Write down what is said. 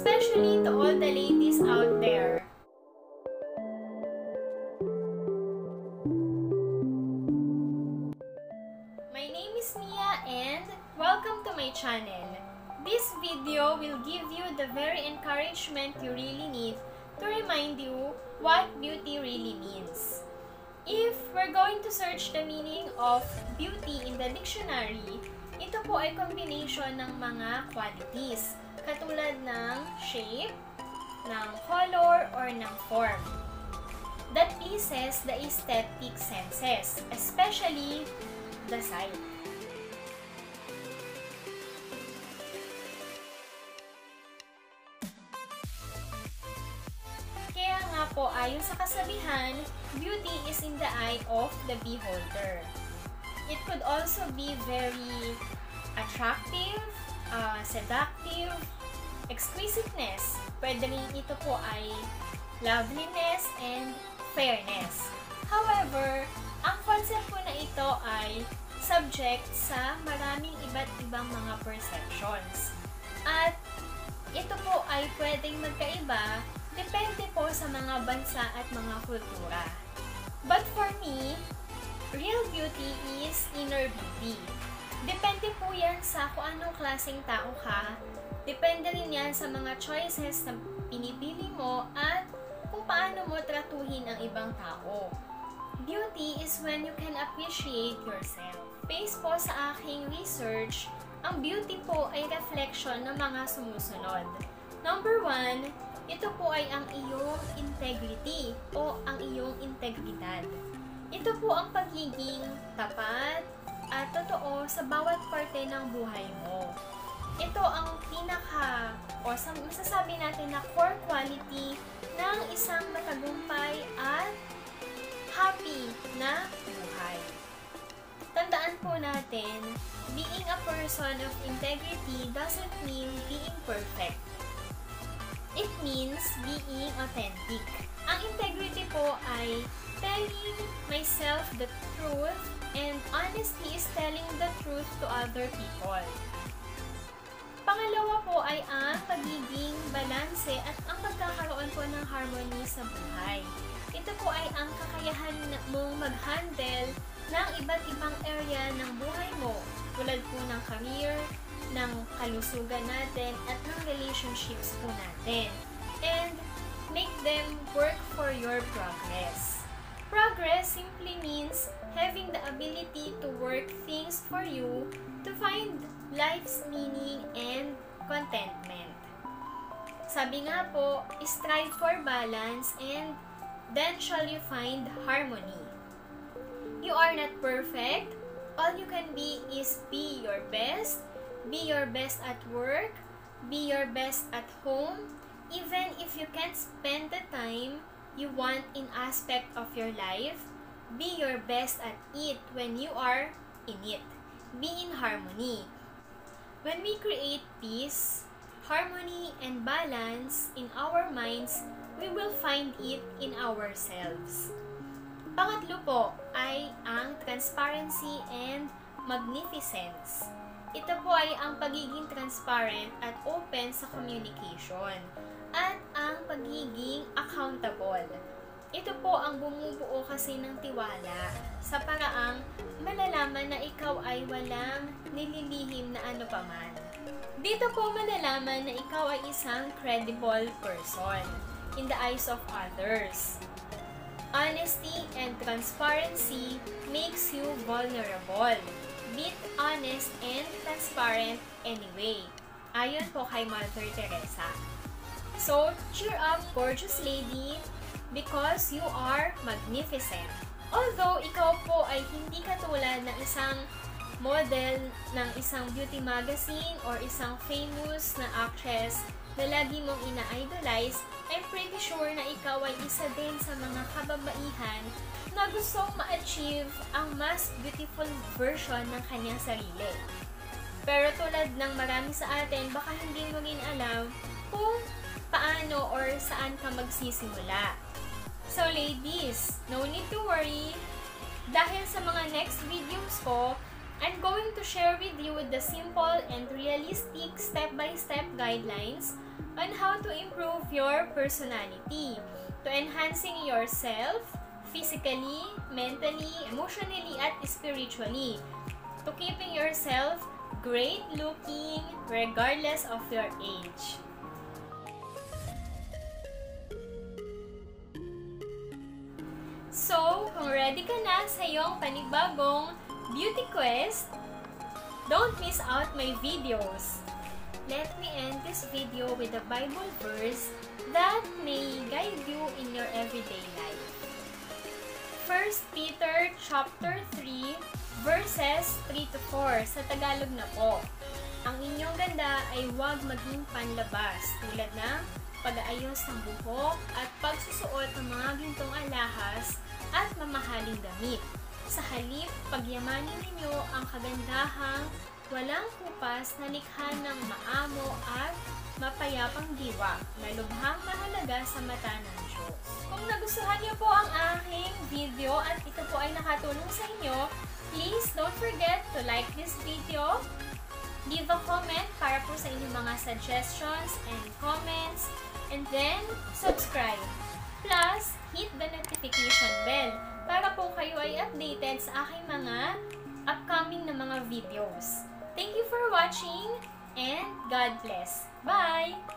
especially to all the ladies out there. My name is Mia and welcome to my channel. This video will give you the very encouragement you really need to remind you what beauty really means. If we're going to search the meaning of beauty in the dictionary, ito po ay combination ng mga qualities, katulad ng shape, ng color, or ng form, that pleases the aesthetic senses, especially the sight. Kaya nga po, ayon sa kasabihan, beauty is in the eye of the beholder. It could also be very attractive, seductive, exquisiteness. Pwede rin ito po ay loveliness and fairness. However, ang concept po na ito ay subject sa maraming iba't ibang mga perceptions. At ito po ay pwedeng magkaiba, depende po sa mga bansa at mga kultura. But for me, real beauty is inner beauty. Depende po yan sa kung anong klaseng tao ka. Depende rin yan sa mga choices na pinipili mo at kung paano mo tratuhin ang ibang tao. Beauty is when you can appreciate yourself. Based po sa aking research, ang beauty po ay reflection ng mga sumusunod. Number 1, ito po ay ang iyong integrity o ang iyong integridad. Ito po ang pagiging tapat at totoo sa bawat parte ng buhay mo. Ito ang masasabi natin na core quality ng isang matagumpay at happy na buhay. Tandaan po natin, being a person of integrity doesn't mean being perfect. It means being authentic. Ang integrity po ay telling myself the truth, and honesty is telling the truth to other people. Pangalawa po ay ang pagiging balanse at ang pagkakaroon po ng harmony sa buhay. Ito po ay ang kakayahan mong mag-handle ng iba't ibang area ng buhay mo, tulad po ng career, ng kalusugan natin, at ng relationships po natin. And make them work for your progress. Progress simply means having the ability to work things for you to find life's meaning and contentment. Sabi nga po, strive for balance and then shall you find harmony. You are not perfect. All you can be is be your best. Be your best at work. Be your best at home. Even if you can't spend the time you want in aspect of your life, be your best at it when you are in it. Be in harmony. When we create peace, harmony, and balance in our minds, we will find it in ourselves. Pangatlo po ay ang transparency and magnificence. Ito po ay ang pagiging transparent at open sa communication at ang pagiging accountable. Ito po ang bumubuo kasi ng tiwala sa paraang malalaman na ikaw ay walang nililihim na ano paman. Dito po malalaman na ikaw ay isang credible person in the eyes of others. Honesty and transparency makes you vulnerable. Be honest and transparent anyway. Ayon po kay Mother Teresa. So, cheer up, gorgeous lady, because you are magnificent. Although ikaw po ay hindi katulad ng isang model ng isang beauty magazine or isang famous na actress na lagi mong ina-idolize, I'm pretty sure na ikaw ay isa din sa mga kababaihan na gustong ma-achieve ang mas beautiful version ng kanyang sarili. Pero tulad ng marami sa atin, baka hindi mo rin alam kung paano or saan ka magsisimula. So ladies, no need to worry. Dahil sa mga next videos ko, I'm going to share with you the simple and realistic step-by-step guidelines on how to improve your personality, to enhancing yourself physically, mentally, emotionally, at spiritually, to keeping yourself great looking regardless of your age. So, kung ready ka na sa iyong panibagong beauty quest, don't miss out my videos. Let me end this video with a Bible verse that may guide you in your everyday life. 1 Peter chapter 3 verses 3 to 4 sa Tagalog na po. Ang inyong ganda ay huwag maging panlabas tulad ng pag-aayos ng buhok at pagsusuot ng mga gintong alahas at mamahaling damit. Sa halip, pagyamanin ninyo ang kagandahang walang kupas na likha ng maamo at mapayapang diwa na lubhang mahalaga sa mata ng Diyos. Kung nagustuhan niyo po ang aking video at ito po ay nakatulong sa inyo, please don't forget to like this video, leave a comment para po sa inyong mga suggestions and comments, and then subscribe. Plus, hit the notification bell para po kayo ay updated sa aking mga upcoming na mga videos. Thank you for watching and God bless. Bye!